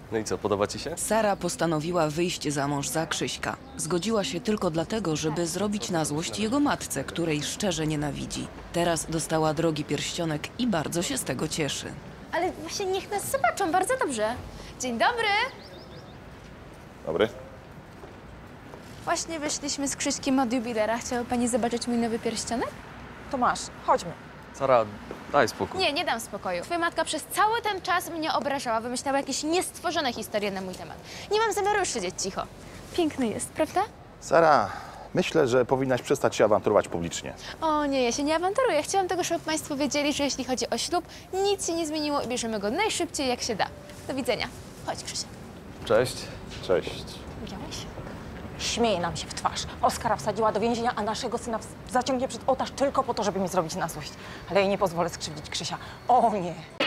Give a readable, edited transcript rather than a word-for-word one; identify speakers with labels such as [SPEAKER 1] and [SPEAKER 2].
[SPEAKER 1] No i co, podoba ci się?
[SPEAKER 2] Sara postanowiła wyjść za mąż za Krzyśka. Zgodziła się tylko dlatego, żeby zrobić na złość jego matce, której szczerze nienawidzi. Teraz dostała drogi pierścionek i bardzo się z tego cieszy.
[SPEAKER 3] Ale właśnie niech nas zobaczą, bardzo dobrze. Dzień dobry.
[SPEAKER 4] Dobry.
[SPEAKER 3] Właśnie wyszliśmy z Krzyśkiem od jubilera. Chciała pani zobaczyć mój nowy pierścionek?
[SPEAKER 5] To masz, chodźmy.
[SPEAKER 1] Sara, daj spokój.
[SPEAKER 3] Nie, nie dam spokoju. Twoja matka przez cały ten czas mnie obrażała, wymyślała jakieś niestworzone historie na mój temat. Nie mam zamiaru już siedzieć cicho. Piękny jest, prawda?
[SPEAKER 4] Sara, myślę, że powinnaś przestać się awanturować publicznie.
[SPEAKER 3] O nie, ja się nie awanturuję. Chciałam tego, żeby państwo wiedzieli, że jeśli chodzi o ślub, nic się nie zmieniło i bierzemy go najszybciej, jak się da. Do widzenia. Chodź, Krzysiek.
[SPEAKER 1] Cześć.
[SPEAKER 4] Cześć.
[SPEAKER 5] Widziałeś? Śmieje nam się w twarz. Oskara wsadziła do więzienia, a naszego syna zaciągnie przed ołtarz tylko po to, żeby mi zrobić na złość. Ale jej nie pozwolę skrzywdzić Krzysia. O nie!